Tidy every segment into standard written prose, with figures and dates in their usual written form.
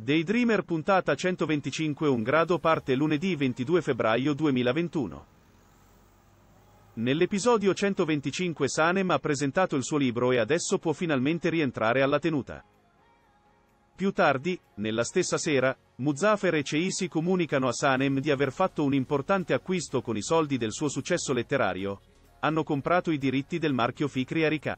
Daydreamer puntata 125 1 grado parte lunedì 22 febbraio 2021. Nell'episodio 125 Sanem ha presentato il suo libro e adesso può finalmente rientrare alla tenuta. Più tardi, nella stessa sera, Muzaffer e Ceisi comunicano a Sanem di aver fatto un importante acquisto con i soldi del suo successo letterario. Hanno comprato i diritti del marchio Fikri Harika.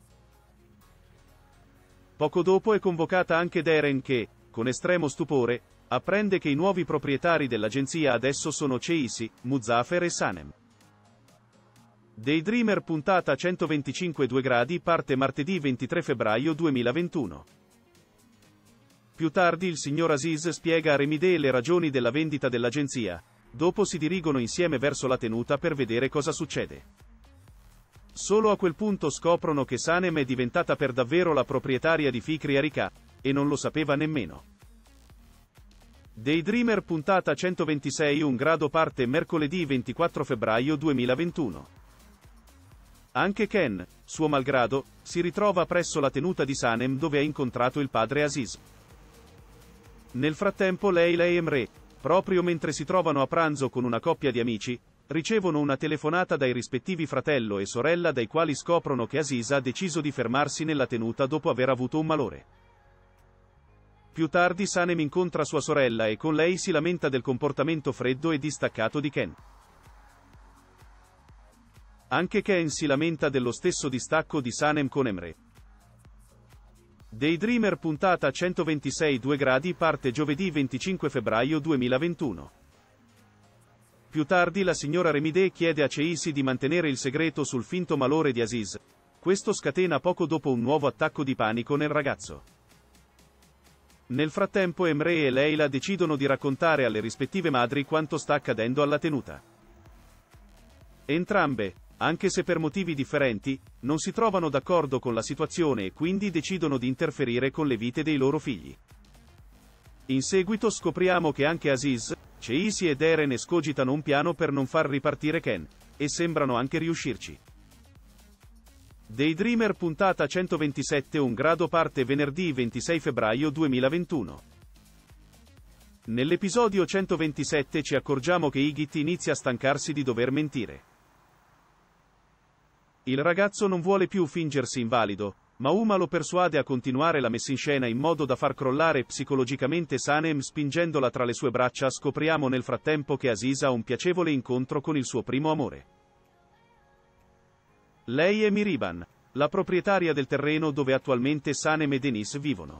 Poco dopo è convocata anche Deren che, con estremo stupore, apprende che i nuovi proprietari dell'agenzia adesso sono Ceisi, Muzaffer e Sanem. Daydreamer puntata 125 2 gradi parte martedì 23 febbraio 2021. Più tardi il signor Aziz spiega a Remide le ragioni della vendita dell'agenzia. Dopo si dirigono insieme verso la tenuta per vedere cosa succede. Solo a quel punto scoprono che Sanem è diventata per davvero la proprietaria di Fikri Harika, e non lo sapeva nemmeno. Daydreamer puntata 126 1 grado parte mercoledì 24 febbraio 2021. Anche Ken, suo malgrado, si ritrova presso la tenuta di Sanem dove ha incontrato il padre Aziz. Nel frattempo Leila e Emre, proprio mentre si trovano a pranzo con una coppia di amici, ricevono una telefonata dai rispettivi fratello e sorella dai quali scoprono che Aziz ha deciso di fermarsi nella tenuta dopo aver avuto un malore. Più tardi Sanem incontra sua sorella e con lei si lamenta del comportamento freddo e distaccato di Ken. Anche Ken si lamenta dello stesso distacco di Sanem con Emre. Daydreamer puntata 126 2 gradi parte giovedì 25 febbraio 2021. Più tardi la signora Remide chiede a Ceisi di mantenere il segreto sul finto malore di Aziz. Questo scatena poco dopo un nuovo attacco di panico nel ragazzo. Nel frattempo Emre e Leila decidono di raccontare alle rispettive madri quanto sta accadendo alla tenuta. Entrambe, anche se per motivi differenti, non si trovano d'accordo con la situazione e quindi decidono di interferire con le vite dei loro figli. In seguito scopriamo che anche Aziz, Ceisi e Deren escogitano un piano per non far ripartire Ken, e sembrano anche riuscirci. Daydreamer puntata 127 1 grado parte venerdì 26 febbraio 2021. Nell'episodio 127 ci accorgiamo che Igit inizia a stancarsi di dover mentire. Il ragazzo non vuole più fingersi invalido, ma Uma lo persuade a continuare la messinscena in modo da far crollare psicologicamente Sanem spingendola tra le sue braccia. Scopriamo nel frattempo che Aziz ha un piacevole incontro con il suo primo amore. Lei è Miriban, la proprietaria del terreno dove attualmente Sanem e Denis vivono.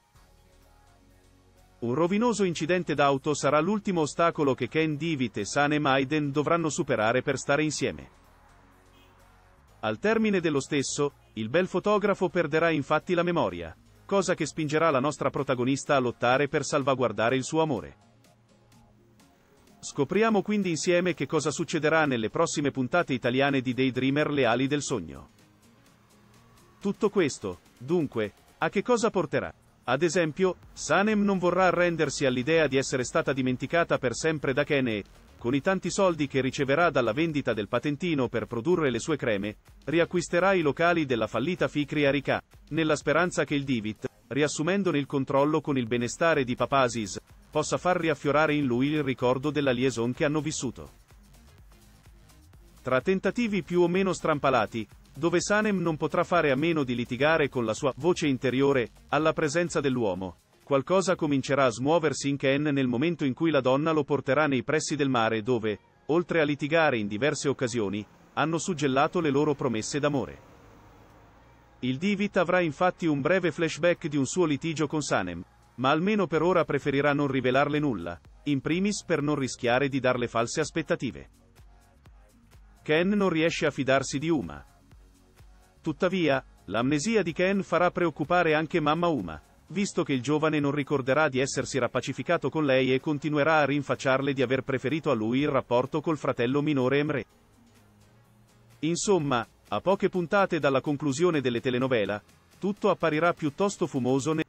Un rovinoso incidente d'auto sarà l'ultimo ostacolo che Ken Divit e Sanem Aiden dovranno superare per stare insieme. Al termine dello stesso, il bel fotografo perderà infatti la memoria, cosa che spingerà la nostra protagonista a lottare per salvaguardare il suo amore. Scopriamo quindi insieme che cosa succederà nelle prossime puntate italiane di Daydreamer Le ali del sogno. Tutto questo, dunque, a che cosa porterà? Ad esempio, Sanem non vorrà arrendersi all'idea di essere stata dimenticata per sempre da Ken e, con i tanti soldi che riceverà dalla vendita del patentino per produrre le sue creme, riacquisterà i locali della fallita Fikri Harika, nella speranza che il Divit, riassumendone il controllo con il benestare di Papà Aziz, possa far riaffiorare in lui il ricordo della liaison che hanno vissuto. Tra tentativi più o meno strampalati, dove Sanem non potrà fare a meno di litigare con la sua voce interiore, alla presenza dell'uomo, qualcosa comincerà a smuoversi in Ken nel momento in cui la donna lo porterà nei pressi del mare dove, oltre a litigare in diverse occasioni, hanno suggellato le loro promesse d'amore. Il Divit avrà infatti un breve flashback di un suo litigio con Sanem, ma almeno per ora preferirà non rivelarle nulla, in primis per non rischiare di darle false aspettative. Ken non riesce a fidarsi di Uma. Tuttavia, l'amnesia di Ken farà preoccupare anche mamma Uma, visto che il giovane non ricorderà di essersi rappacificato con lei e continuerà a rinfacciarle di aver preferito a lui il rapporto col fratello minore Emre. Insomma, a poche puntate dalla conclusione delle telenovela, tutto apparirà piuttosto fumoso